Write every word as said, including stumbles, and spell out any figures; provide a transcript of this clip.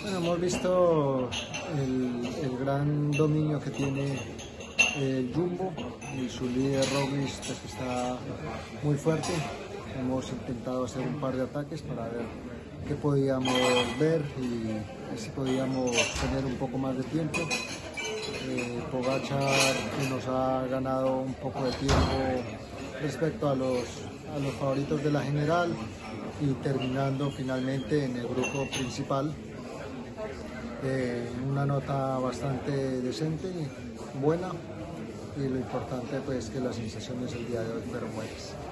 Bueno, hemos visto el, el gran dominio que tiene el Jumbo y su líder Roglic, pues, que está muy fuerte. Hemos intentado hacer un par de ataques para ver qué podíamos ver y ver si podíamos tener un poco más de tiempo. Eh, Pogačar, que nos ha ganado un poco de tiempo respecto a los, a los favoritos de la general, y terminando finalmente en el grupo principal eh, una nota bastante decente y buena, y lo importante pues que las sensaciones el día de hoy fueron buenas.